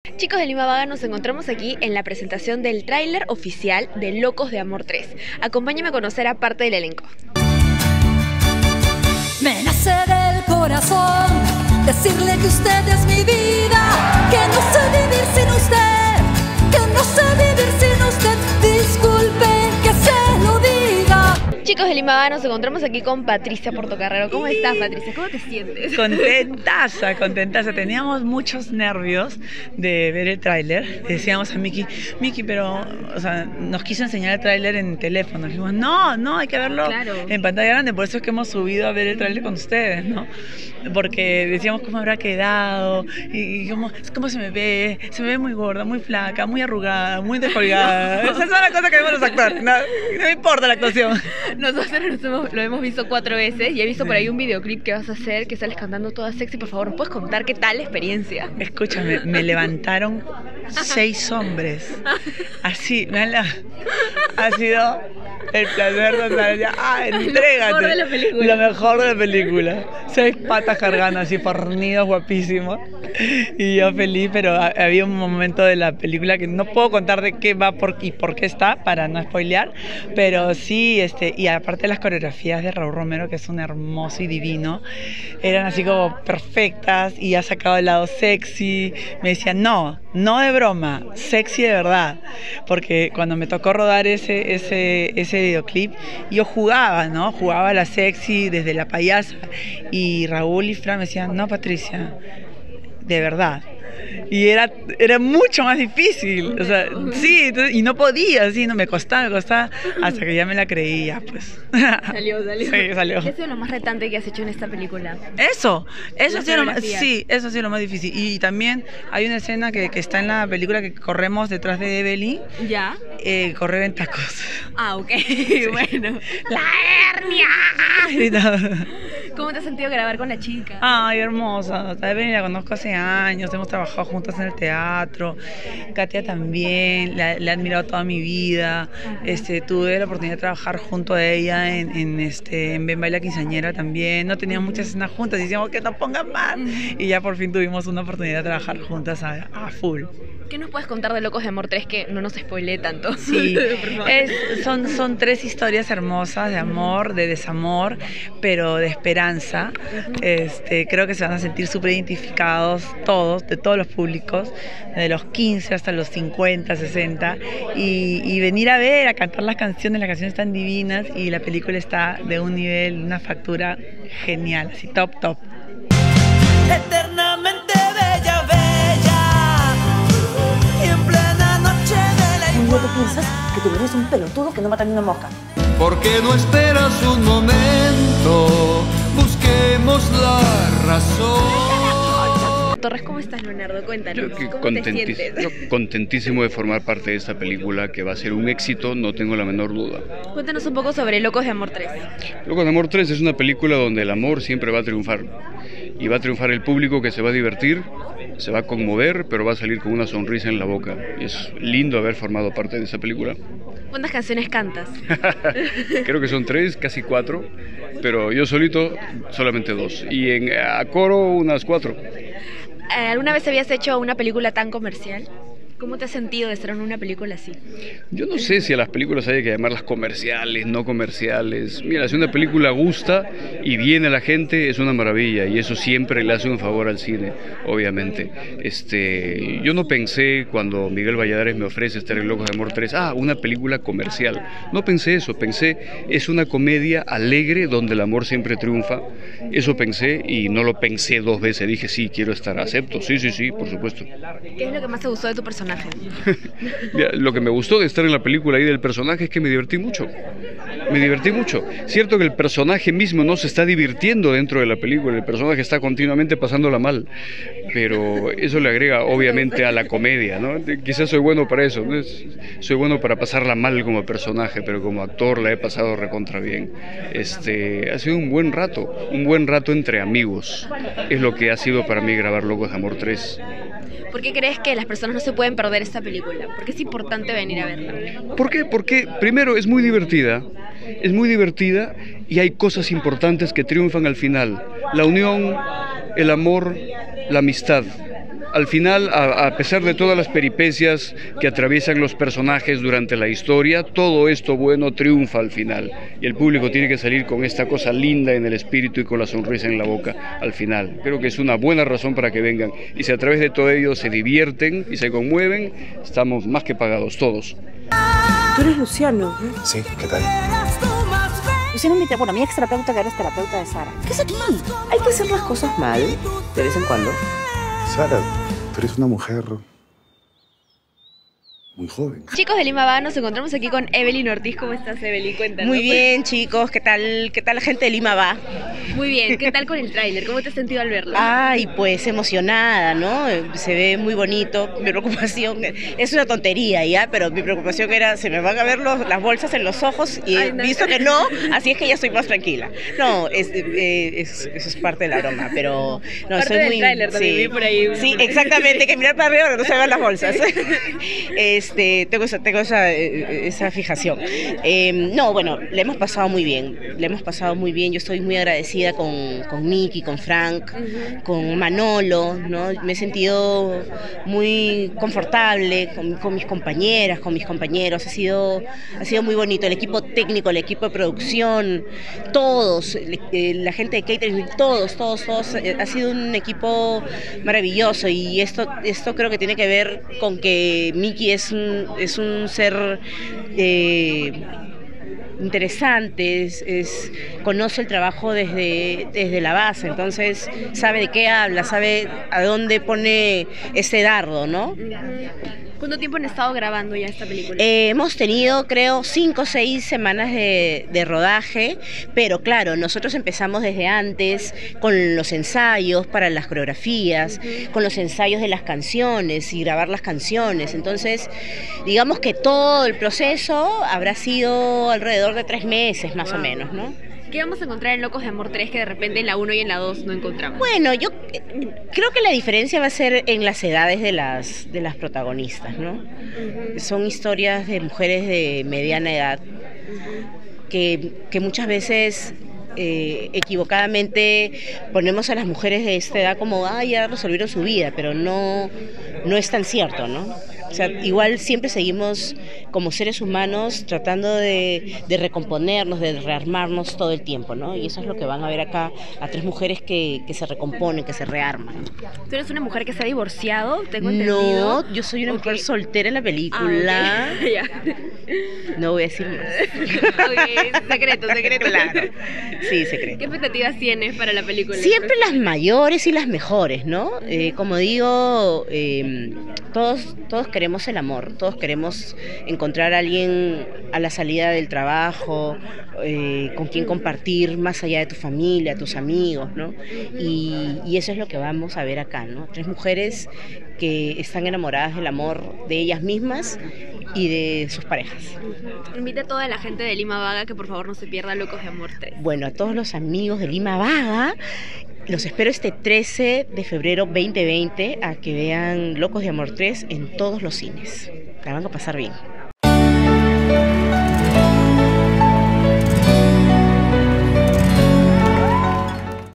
Chicos de Lima Vaga, nos encontramos aquí en la presentación del tráiler oficial de Locos de Amor 3. Acompáñame a conocer a parte del elenco. Me nace del corazón decirle que usted es mi vida, que no sé vivir sin usted, que no sé vivir sin usted. Disculpe que se lo diga. Chicos de Lima Vaga, nos encontramos aquí con Patricia Portocarrero. ¿Cómo estás, Patricia? ¿Cómo te sientes? Contentaza, contentaza. Teníamos muchos nervios de ver el tráiler. Decíamos a Miki, pero, o sea, nos quiso enseñar el tráiler en teléfono. Dijimos, no, hay que verlo en pantalla grande. Por eso es que hemos subido a ver el tráiler con ustedes, ¿no? Porque decíamos cómo habrá quedado y cómo se me ve muy gorda, muy flaca, muy arrugada, muy descolgada. Esas son las cosas que vemos los actores. No me importa la actuación. Nosotros lo hemos visto 4 veces y he visto por ahí un videoclip que vas a hacer, que sales cantando toda sexy. Por favor, ¿nos puedes contar qué tal la experiencia? Escúchame, me levantaron 6 hombres. Así, ha sido el placer total. Entrégate. Lo mejor de la película. Lo mejor de la película. 6 patas cargando así, fornidos, guapísimos. Y yo feliz, pero había un momento de la película que no puedo contar de qué va y por qué está, para no spoilear. Pero sí, y aparte las coreografías de Raúl Romero, que es un hermoso y divino, eran así como perfectas y ha sacado el lado sexy. Me decían, no de broma, sexy de verdad. Porque cuando me tocó rodar ese videoclip, yo jugaba, ¿no? Jugaba la sexy desde la payasa. Y Raúl y Fran me decían, no, Patricia, de verdad. Y era mucho más difícil, o sea, sí, y no podía, sí, no, me costaba, hasta que ya me la creía, pues. Salió. Sí, salió. ¿Qué ha sido lo más retante que has hecho en esta película? Eso ha sido lo más, sí, eso ha sido lo más difícil. Y también hay una escena que está en la película que corremos detrás de Evelyn. ¿Ya? Correr en tacos. Ah, ok, sí. Bueno. ¡La hernia! ¿Cómo te has sentido grabar con la chica? Ay, hermosa. A Evelyn la conozco hace años, hemos trabajado juntas en el teatro. Katia también, la he admirado toda mi vida. Tuve la oportunidad de trabajar junto a ella en Ven Baila Quinceañera también. No teníamos muchas escenas juntas y decíamos que no pongan más. Y ya por fin tuvimos una oportunidad de trabajar juntas a full. ¿Qué nos puedes contar de Locos de Amor 3 que no nos spoilee tanto? Sí, son 3 historias hermosas de amor, de desamor, pero de esperanza. Creo que se van a sentir súper identificados todos, de todos los públicos, de los 15 hasta los 50, 60, y venir a cantar las canciones están divinas y la película está de un nivel, una factura genial, así top. Eternamente bella, y en plena noche de la ¿Un día tú piensas que tú eres un pelotudo que no mata ni una mosca? ¿Por qué no esperas un momento? Busquemos la razón. Torres, ¿cómo estás, Leonardo? Cuéntanos, ¿cómo te sientes? Yo contentísimo de formar parte de esta película que va a ser un éxito, no tengo la menor duda. Cuéntanos un poco sobre Locos de Amor 3. Locos de Amor 3 es una película donde el amor siempre va a triunfar. Y va a triunfar el público, que se va a divertir, se va a conmover, pero va a salir con una sonrisa en la boca. Es lindo haber formado parte de esa película. ¿Cuántas canciones cantas? Creo que son 3, casi 4, pero yo solito solamente 2. Y a coro unas 4. ¿Alguna vez habías hecho una película tan comercial? ¿Cómo te has sentido de estar en una película así? Yo no sé si a las películas hay que llamarlas comerciales, no comerciales. Mira, si una película gusta y viene a la gente, es una maravilla, y eso siempre le hace un favor al cine, obviamente. Yo no pensé, cuando Miguel Valladares me ofrece estar en Locos de Amor 3, una película comercial. No pensé eso, pensé, es una comedia alegre donde el amor siempre triunfa. Eso pensé, y no lo pensé 2 veces. Dije, sí, quiero estar, acepto, sí, por supuesto. ¿Qué es lo que más te gustó de tu personaje? Mira, lo que me gustó de estar en la película y del personaje es que me divertí mucho. Cierto que el personaje mismo no se está divirtiendo dentro de la película, el personaje está continuamente pasándola mal, pero eso le agrega obviamente a la comedia, ¿no? Quizás soy bueno para eso, ¿no? Soy bueno para pasarla mal como personaje, pero como actor la he pasado recontra bien. Ha sido un buen rato entre amigos, es lo que ha sido para mí grabar Locos de Amor 3. ¿Por qué crees que las personas no se pueden perder esta película? ¿Por qué es importante venir a verla? ¿Por qué? Porque primero es muy divertida y hay cosas importantes que triunfan al final. La unión, el amor, la amistad. al final, a pesar de todas las peripecias que atraviesan los personajes durante la historia, todo esto bueno triunfa al final. Y el público tiene que salir con esta cosa linda en el espíritu y con la sonrisa en la boca al final. Creo que es una buena razón para que vengan. Y si a través de todo ello se divierten y se conmueven, estamos más que pagados todos. Tú eres Luciano, ¿no? Sí, ¿qué tal? Luciano es mi ex-terapeuta, que ahora es terapeuta de Sara. ¿Qué es aquí? Hay que hacer las cosas mal, de vez en cuando. Sara, tú eres una mujer muy joven. Chicos de Lima Va, nos encontramos aquí con Evelyn Ortiz. ¿Cómo estás, Evelyn? Cuéntanos. Muy bien, chicos. ¿Qué tal la gente de Lima Va? Muy bien. ¿Qué tal con el tráiler? ¿Cómo te has sentido al verlo? Ay, pues emocionada, ¿no? Se ve muy bonito. Mi preocupación es una tontería, ¿ya? Pero mi preocupación era, se me van a ver las bolsas en los ojos y he visto que no, así es que ya estoy más tranquila. No, eso es parte de la broma, pero no, parte soy del muy... tráiler también vi por ahí. Sí, exactamente, que mirar para arriba para que no se vean las bolsas. Tengo esa fijación. No, bueno, le hemos pasado muy bien. Yo estoy muy agradecida con Miki, con Frank, con Manolo, ¿no? Me he sentido muy confortable con mis compañeras, con mis compañeros. Ha sido muy bonito. El equipo técnico, el equipo de producción, todos, la gente de catering, todos. Ha sido un equipo maravilloso y esto creo que tiene que ver con que Miki es un ser interesante, conoce el trabajo desde la base, entonces sabe de qué habla, sabe a dónde pone ese dardo, ¿no? ¿Cuánto tiempo han estado grabando ya esta película? Hemos tenido, creo, 5 o 6 semanas de rodaje, pero claro, nosotros empezamos desde antes con los ensayos para las coreografías, con los ensayos de las canciones y grabar las canciones. Entonces, digamos que todo el proceso habrá sido alrededor de 3 meses más o menos, ¿no? ¿Qué vamos a encontrar en Locos de Amor 3 que de repente en la 1 y en la 2 no encontramos? Bueno, yo creo que la diferencia va a ser en las edades de las protagonistas, ¿no? Son historias de mujeres de mediana edad que muchas veces equivocadamente ponemos a las mujeres de esta edad como, ya resolvieron su vida, pero no es tan cierto, ¿no? O sea, igual siempre seguimos como seres humanos tratando de recomponernos, de rearmarnos todo el tiempo, ¿no? Y eso es lo que van a ver acá, a 3 mujeres que se recomponen, que se rearman. ¿Tú eres una mujer que se ha divorciado? Tengo entendido. No, yo soy una mujer soltera en la película. No voy a decir más. Secreto. Claro, sí, secreto. ¿Qué expectativas tienes para la película? Siempre las mayores y las mejores, ¿no? Como digo, todos queremos el amor, todos queremos encontrar a alguien a la salida del trabajo, con quien compartir más allá de tu familia, tus amigos, ¿no? Y eso es lo que vamos a ver acá, ¿no? 3 mujeres que están enamoradas del amor de ellas mismas y de sus parejas. Invita a toda la gente de Lima Vaga que por favor no se pierda Locos de Amor 3. Bueno, a todos los amigos de Lima Vaga, los espero este 13 de febrero 2020 a que vean Locos de Amor 3 en todos los cines. La van a pasar bien.